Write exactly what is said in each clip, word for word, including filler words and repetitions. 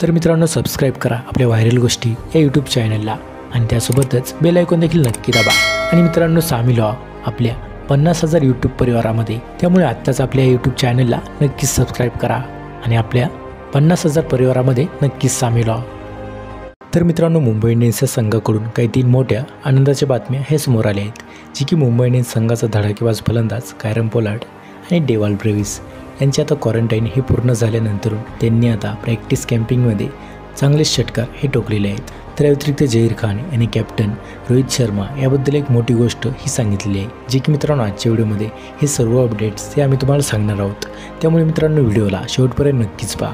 तर मित्रांनो, सबस्क्राईब करा आपल्या व्हायरल गोष्टी या यूट्यूब चॅनलला आणि त्यासोबतच बेल आयकॉन देखील नक्की दाबा। आणि मित्रांनो, सामील व्हा आपल्या पन्नास हजार यूट्यूब परिवारामध्ये। त्यामुळे आत्ताच आपल्या यूट्यूब चॅनलला नक्कीच सबस्क्राईब करा आणि आपल्या पन्नास हजार परिवारामध्ये नक्कीच सामील व्हा। तर मित्रांनो, मुंबई इंडियन्सच्या संघाकडून काही तीन मोठ्या आनंदाच्या बातम्या हे समोर आल्या आहेत, जी की मुंबई इंडियन्स संघाचा धडाकेबाज फलंदाज कायरन पोलार्ड आणि डेव्हाल ब्रेव्हिस यांची आता क्वारंटाईन हे पूर्ण झाल्यानंतर त्यांनी आता प्रॅक्टिस कॅम्पिंगमध्ये चांगले षटकार हे टोकलेले आहेत। त्या व्यतिरिक्त झहीर खान यांनी कॅप्टन रोहित शर्मा याबद्दल एक मोठी गोष्ट ही सांगितलेली आहे, जी की मित्रांनो आजच्या व्हिडिओमध्ये हे सर्व अपडेट्स ते आम्ही तुम्हाला सांगणार आहोत। त्यामुळे मित्रांनो, व्हिडिओला शेवटपर्यंत नक्कीच पहा।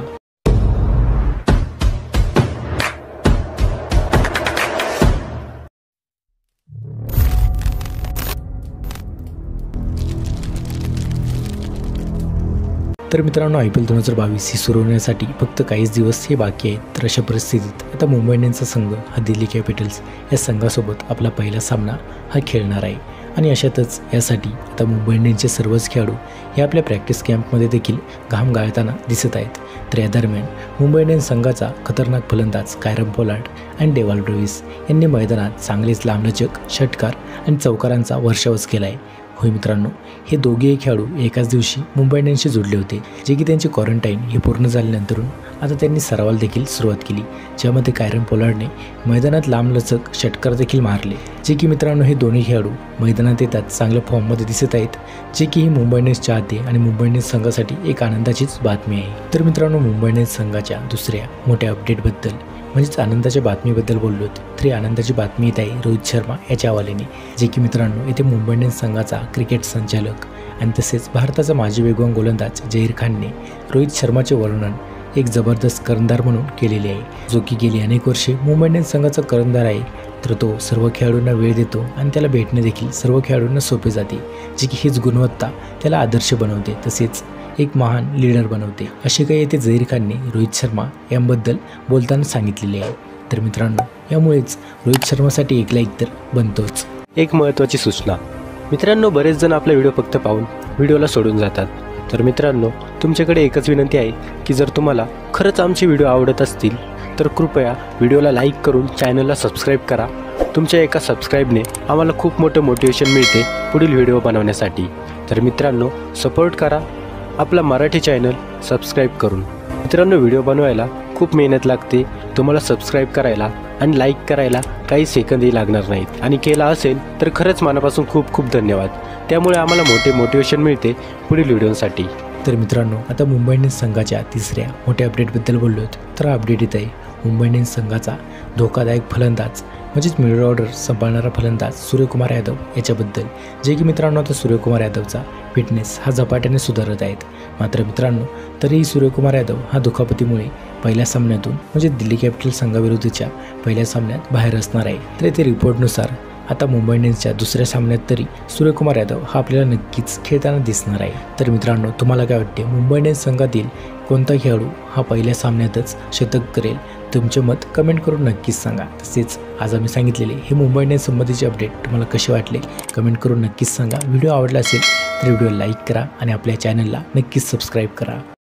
तर मित्रांनो, आय पी एल दोन हजार बावीस ही सुरू होण्यासाठी फक्त काहीच दिवस हे बाकी आहेत। तर अशा परिस्थितीत आता मुंबई इंडियन्सचा संघ हा दिल्ली कॅपिटल्स या संघासोबत आपला पहिला सामना हा खेळणार आहे। आणि अशातच यासाठी आता मुंबई इंडियन्सचे सर्वच खेळाडू हे आपल्या प्रॅक्टिस कॅम्पमध्ये देखील घाम गाळताना दिसत आहेत। तर या दरम्यान मुंबई इंडियन्स संघाचा खतरनाक फलंदाज कायरन पोलार्ड आणि डेव्हाल ब्रेव्हिस यांनी मैदानात चांगलेच लांबलचक षटकार आणि चौकारांचा वर्षावच केला आहे। होय मित्रांनो, हे दोघेही खेळाडू एकाच दिवशी मुंबई इंडियन्सशी जोडले होते, जे की त्यांची क्वारंटाईन हे पूर्ण झाल्यानंतर आता त्यांनी सरावाला देखील सुरुवात केली, ज्यामध्ये कायरन पोलार्डने मैदानात लांबलचक षटकार देखील मारले, जे की मित्रांनो हे दोन्ही खेळाडू मैदानात येतात चांगल्या फॉर्ममध्ये दिसत आहेत, जे की ही मुंबई इंडियन्स चाहते आणि मुंबई इंडियन्स संघासाठी एक आनंदाचीच बातमी आहे। तर मित्रांनो, मुंबई इंडियन्स संघाच्या दुसऱ्या मोठ्या अपडेटबद्दल म्हणजेच आनंदाच्या बातमीबद्दल बोललो तर ही आनंदाची बातमी येत आहे रोहित शर्मा याच्या हवाल्याने, जे की मित्रांनो येथे मुंबई इंडियन्स संघाचा क्रिकेट संचालक आणि तसेच भारताचा माजी वेगवान गोलंदाज झहीर खानने रोहित शर्माचे वर्णन एक जबरदस्त कर्णधार म्हणून केलेले आहे, जो की गेली अनेक वर्षे मुंबई इंडियन्स संघाचा कर्णधार आहे। तर तो सर्व खेळाडूंना वेळ देतो आणि त्याला भेटणे देखील सर्व खेळाडूंना सोपे जाते, जी की हीच गुणवत्ता त्याला आदर्श बनवते, तसेच एक महान लीडर बनवते, असे काही येथे झहीर खानने रोहित शर्मा यांबद्दल बोलताना सांगितलेले आहे। तर मित्रांनो, यामुळेच रोहित शर्मासाठी एक लाईक तर बनतोच। एक महत्त्वाची सूचना मित्रांनो, बरेच जण आपला व्हिडिओ फक्त पाहून व्हिडिओला सोडून जातात। तर मित्रांनो, तुमच्याकडे एकच विनंती आहे की जर तुम्हाला खरंच आमचे व्हिडिओ आवडत असतील तर कृपया व्हिडिओला लाईक करून चॅनलला सबस्क्राईब करा। तुमच्या एका सबस्क्राईबने आम्हाला खूप मोठं मोटिवेशन मिळते पुढील व्हिडिओ बनवण्यासाठी। तर मित्रांनो, सपोर्ट करा आपला मराठी चॅनल सबस्क्राईब करून। मित्रांनो, व्हिडिओ बनवायला खूप मेहनत लागते, तुम्हाला सबस्क्राईब करायला आणि लाईक करायला काही सेकंदही लागणार नाहीत, आणि केला असेल तर खरंच मनापासून खूप खूप धन्यवाद। त्यामुळे आम्हाला मोठे मोटिवेशन मिळते पुढील व्हिडिओसाठी। तर मित्रांनो, आता मुंबई इंडियन्स संघाच्या तिसऱ्या मोठ्या अपडेटबद्दल बोललो तर अपडेट येत आहे मुंबई इंडियन्स संघाचा धोकादायक फलंदाज म्हणजेच मिडल ऑर्डर सांभाळणारा फलंदाज सूर्यकुमार यादव याच्याबद्दल, जे की मित्रांनो आता सूर्यकुमार यादवचा फिटनेस हा झपाट्याने सुधारत आहेत। मात्र मित्रांनो, तरीही सूर्यकुमार यादव हा दुखापतीमुळे पहिल्या सामन्यातून म्हणजे दिल्ली कॅपिटल संघाविरुद्धच्या पहिल्या सामन्यात बाहेर असणार आहे। तर येथे रिपोर्टनुसार आता मुंबई इंडियन्सच्या दुसऱ्या सामन्यात तरी सूर्यकुमार यादव हा आपल्याला नक्कीच खेळताना दिसणार आहे। तर मित्रांनो, तुम्हाला काय वाटते, मुंबई इंडियन्स संघातील कोणता खेळाडू हा पहिल्या सामन्यातच शतक करेल? तुमचे मत कमेंट करून नक्कीच सांगा। तसेच आज आम्ही सांगितलेले हे मुंबई इंडियन्स संबंधीचे अपडेट तुम्हाला कसे वाटले कमेंट करून नक्कीच सांगा। व्हिडिओ आवडला असेल तर व्हिडिओ लाईक करा आणि आपल्या चॅनलला नक्कीच सबस्क्राईब करा।